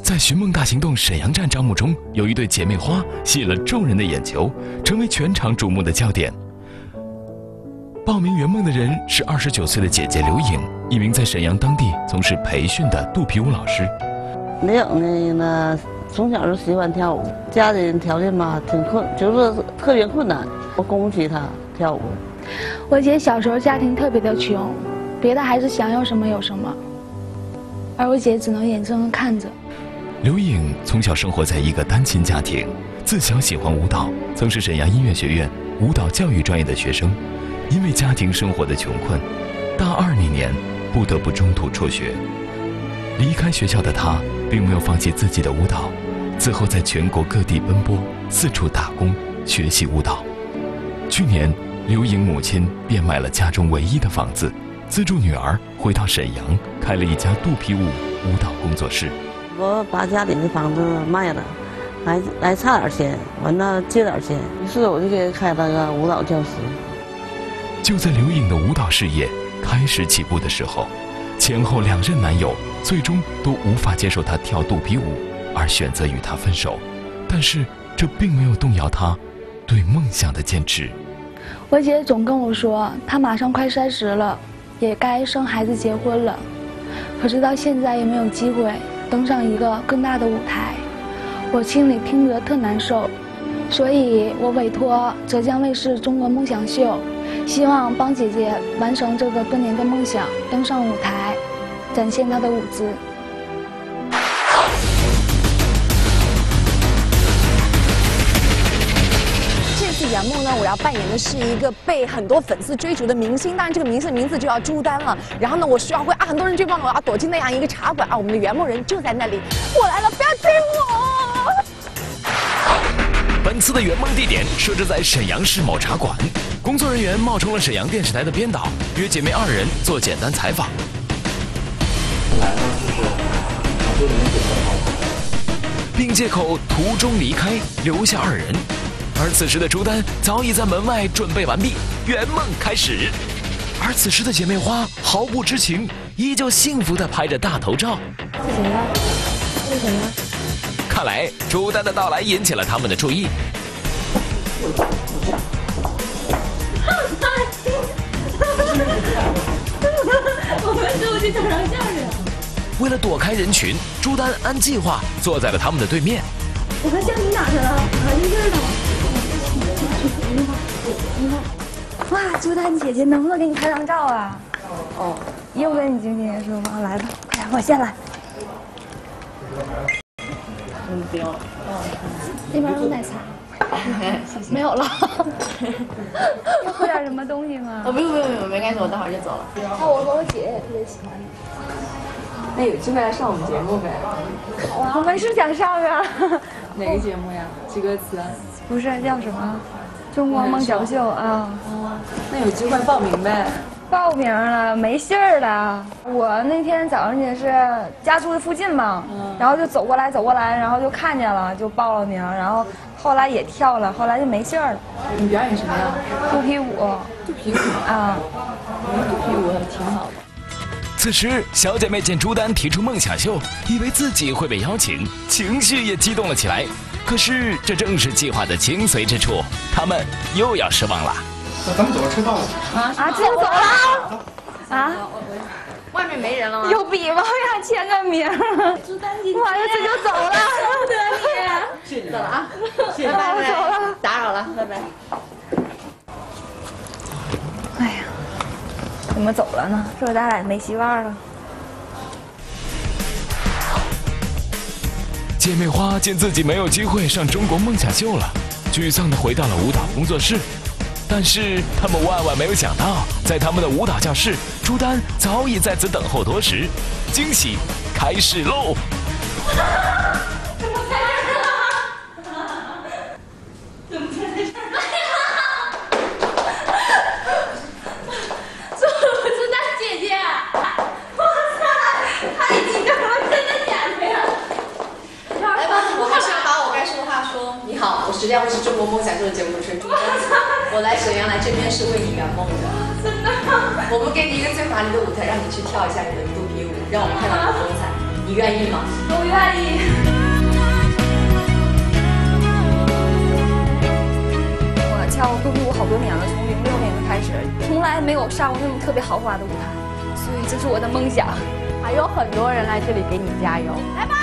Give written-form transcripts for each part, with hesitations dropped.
在寻梦大行动沈阳站招募中，有一对姐妹花吸引了众人的眼球，成为全场瞩目的焦点。报名圆梦的人是29岁的姐姐刘颖，一名在沈阳当地从事培训的肚皮舞老师。 刘颖呢，从小就喜欢跳舞，家里条件吧就是特别困难，我供不起她跳舞。 我姐小时候家庭特别的穷，别的孩子想要什么有什么，而我姐只能眼睁睁看着。 刘颖从小生活在一个单亲家庭，自小喜欢舞蹈，曾是沈阳音乐学院舞蹈教育专业的学生。因为家庭生活的穷困，大2那年不得不中途辍学。离开学校的她并没有放弃自己的舞蹈，此后在全国各地奔波，四处打工学习舞蹈。去年，刘颖母亲变卖了家中唯一的房子，资助女儿回到沈阳，开了一家肚皮舞舞蹈工作室。 我把家里的房子卖了，来差点钱，完了借点钱，于是我就给开了个舞蹈教室。 就在刘颖的舞蹈事业开始起步的时候，前后2任男友最终都无法接受她跳肚皮舞，而选择与她分手。但是这并没有动摇她对梦想的坚持。 我姐总跟我说，她马上快30了，也该生孩子结婚了，可是到现在也没有机会登上一个更大的舞台，我心里听着特难受，所以我委托浙江卫视《中国梦想秀》，希望帮姐姐完成这个多年的梦想，登上舞台，展现她的舞姿。 这次圆梦呢，我要扮演的是一个被很多粉丝追逐的明星，当然这个明星的名字就叫朱丹了。然后呢，我需要很多人追梦，我要躲进那样一个茶馆啊，我们的圆梦人就在那里。我来了，不要追我！ 本次的圆梦地点设置在沈阳市某茶馆，工作人员冒充了沈阳电视台的编导，约姐妹2人做简单采访。并借口途中离开，留下2人。而此时的朱丹早已在门外准备完毕，圆梦开始。而此时的姐妹花毫不知情，依旧幸福地拍着大头照。 是谁呀？是谁呀？ 看来朱丹的到来引起了他们的注意。 我们是去找上校去。 为了躲开人群，朱丹按计划坐在了他们的对面。 我看向你哪去了？啊，在这儿呢。 哇，朱丹姐姐，能不能给你拍张照啊？哦，又跟你经纪人说吗？来吧，快点，我先来。 不用了。 那边有奶茶。 谢谢。 没有了。要喝点什么东西吗？ 不用，没关系，我待会儿就走了。 那我和我姐也特别喜欢你。 那有机会来上我们节目呗？ 好啊，我们是想上啊。 哪个节目呀？记歌词？ 不是，叫什么？中国梦想秀啊。 那有机会报名呗？ 报名了，没信儿了。我那天早上也是家住的附近嘛，然后就走过来，然后就看见了，就报了名，然后后来也跳了，后来就没信儿了。 你表演什么呀？ 肚皮舞。 肚皮舞啊， 肚皮舞挺好的。 此时，小姐妹见朱丹提出梦想秀，以为自己会被邀请，情绪也激动了起来。可是，这正是计划的精髓之处，他们又要失望了。 咱们走了，迟到了。 这就走了。啊？ 外面没人了吗？ 有笔吗？我想签个名。 朱丹姐姐， 完了，这就走了。 谢谢你，走了啊！谢谢， 拜拜。走了， 打扰了，拜拜。 哎呀，怎么走了呢？是不是咱俩没希望了？ 姐妹花见自己没有机会上中国梦想秀了，沮丧地回到了舞蹈工作室。但是他们万万没有想到，在他们的舞蹈教室，朱丹早已在此等候多时。惊喜开始喽！ 浙江卫视中国梦想秀的节目主持人朱丹，我来沈阳来这边是为你圆梦的。真的？我们给你一个最华丽的舞台，让你去跳一下你的肚皮舞，让我们看到你的风采。 你愿意吗？ 我愿意。 我跳肚皮舞好多年了，从06年就开始，从来没有上过那种特别豪华的舞台，所以这是我的梦想。 还有很多人来这里给你加油，来吧！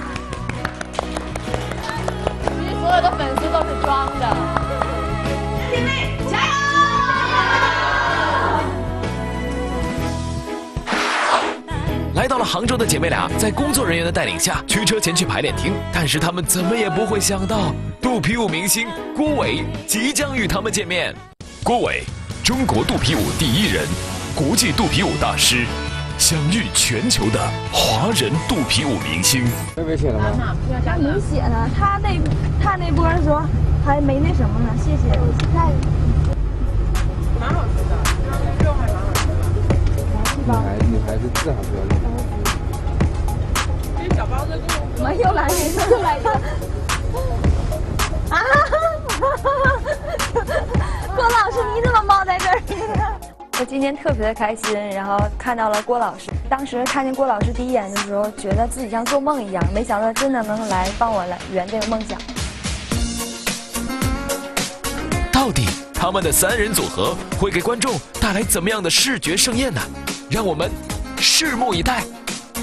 其实所有的粉丝都是装的，姐妹加油！ 来到了杭州的姐妹俩，在工作人员的带领下驱车前去排练厅，但是她们怎么也不会想到，肚皮舞明星郭伟即将与他们见面。郭伟，中国肚皮舞第一人，国际肚皮舞大师，享誉全球的华人肚皮舞明星。 微微写了吗？ 还没写呢，他那波的时候还没那什么呢。谢谢，我现在蛮好吃的，肉还蛮好吃的。 女孩子字还不要练。 这小包子跟我没又来一个，又来一个。啊！郭老师，你怎么猫在这儿？我今天特别的开心，然后看到了郭老师。当时看见郭老师第一眼的时候，觉得自己像做梦一样，没想到真的能来帮我来圆这个梦想。 到底他们的3人组合会给观众带来怎么样的视觉盛宴呢？让我们拭目以待。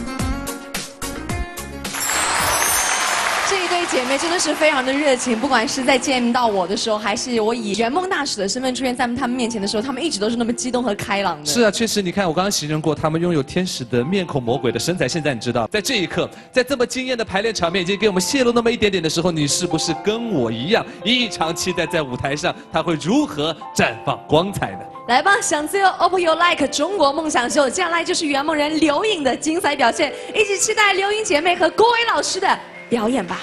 这一对姐妹真的是非常的热情，不管是在见到我的时候，还是我以圆梦大使的身份出现在他们面前的时候，他们一直都是那么激动和开朗的。 是啊，确实，你看我刚刚形容过，他们拥有天使的面孔、魔鬼的身材。现在你知道，在这一刻，在这么惊艳的排练场面已经给我们泄露那么一点点的时候，你是不是跟我一样，异常期待在舞台上他会如何绽放光彩呢？ 来吧，想自由 OPPO You Like 中国梦想秀，接下来就是圆梦人刘颖的精彩表现，一起期待刘颖姐妹和郭伟老师的表演吧。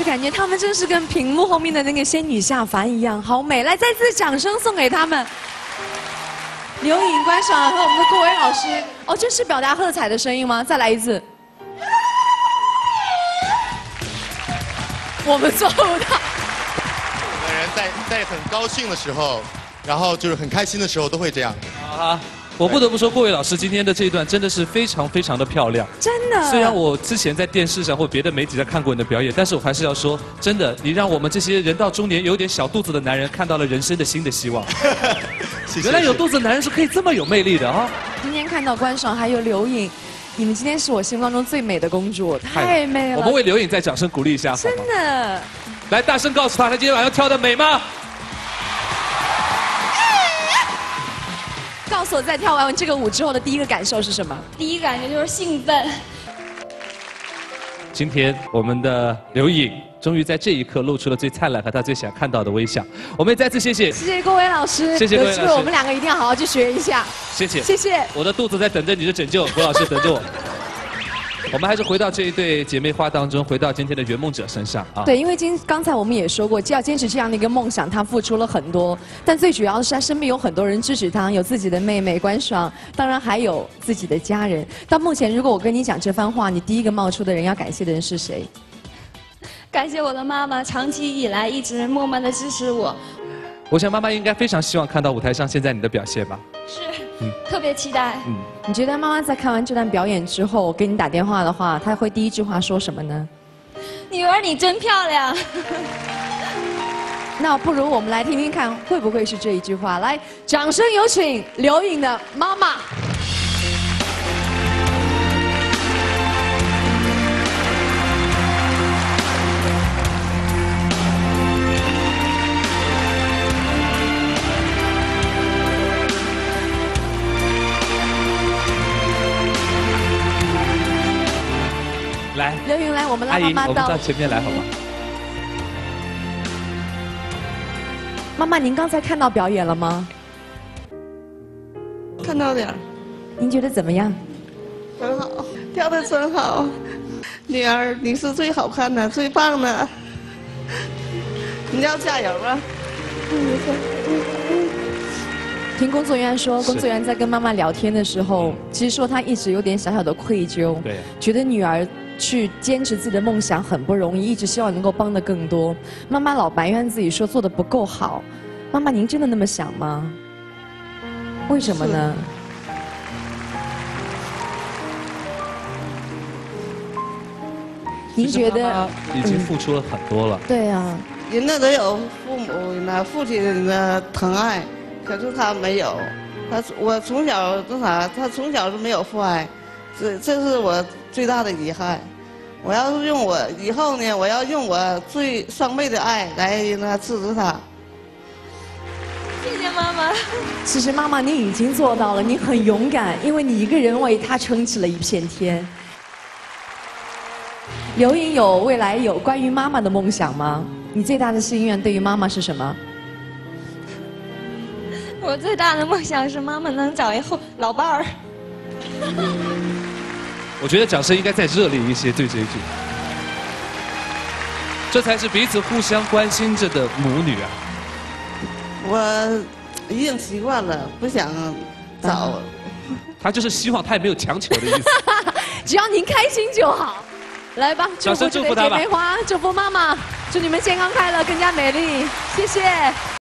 是感觉她们真是跟屏幕后面的那个仙女下凡一样，好美！来，再次掌声送给她们。刘颖、关爽和我们的郭伟老师，哦，这是表达喝彩的声音吗？再来一次。我们做不到。 有的人在很高兴的时候，然后就是很开心的时候都会这样。 啊。我不得不说，郭伟老师今天的这一段真的是非常非常的漂亮， 真的。虽然我之前在电视上或别的媒体上看过你的表演，但是我还是要说，真的，你让我们这些人到中年有点小肚子的男人看到了人生的新的希望。原来有肚子的男人是可以这么有魅力的啊！ 今天看到关爽还有刘颖，你们今天是我心目当中最美的公主，太美了。 我们为刘颖再掌声鼓励一下， 真的。 来，大声告诉她，她今天晚上跳的美吗？ 告诉我，在跳完这个舞之后的第一个感受是什么？ 第一感觉就是兴奋。 今天我们的刘颖终于在这一刻露出了最灿烂和她最想看到的微笑。我们也再次谢谢， 谢谢郭伟老师， 谢谢郭伟老师。 有机会我们两个一定要好好去学一下。 谢谢， 谢谢。 我的肚子在等着你的拯救，郭老师等着我。我们还是回到这一对姐妹花当中，回到今天的圆梦者身上啊。 对，因为刚才我们也说过，要坚持这样的一个梦想，她付出了很多，但最主要的是她身边有很多人支持她，有自己的妹妹关爽，当然还有自己的家人。到目前，如果我跟你讲这番话，你第一个冒出的人要感谢的人是谁？ 感谢我的妈妈，长期以来一直默默的支持我。 我想妈妈应该非常希望看到舞台上现在你的表现吧。 是，特别期待。 你觉得妈妈在看完这段表演之后给你打电话的话，她会第一句话说什么呢？ 女儿，你真漂亮。 那不如我们来听听看，会不会是这一句话？来，掌声有请刘颖的妈妈。 来， 刘颖来，我们拉妈妈我们到前面来好吗？ 妈妈，您刚才看到表演了吗？ 看到点儿。 您觉得怎么样？ 很好，跳得真好。女儿，你是最好看的，最棒的。你要加油啊！ 听工作人员说，工作人员在跟妈妈聊天的时候，其实说她一直有点小小的愧疚， 对， 觉得女儿去坚持自己的梦想很不容易，一直希望能够帮得更多。妈妈老埋怨自己说做得不够好，妈妈您真的那么想吗？为什么呢？您觉得已经付出了很多了？ 对啊， 人家都有父母呢，父亲的疼爱，可是他没有。我从小那啥，他从小就没有父爱，这是我最大的遗憾。我要是用我以后呢，我要用我最双倍的爱来支持他。 谢谢妈妈。 其实妈妈您已经做到了，你很勇敢，因为你一个人为他撑起了一片天。刘颖未来有关于妈妈的梦想吗？你最大的心愿对于妈妈是什么？ 我最大的梦想是妈妈能找一老伴儿。 我觉得掌声应该再热烈一些，对这一句，这才是彼此互相关心着的母女啊。 我已经习惯了，不想找。 他就是希望，他也没有强求的意思。 只要您开心就好。来吧，祝福这对姐妹花，祝福妈妈，祝你们健康快乐，更加美丽。谢谢。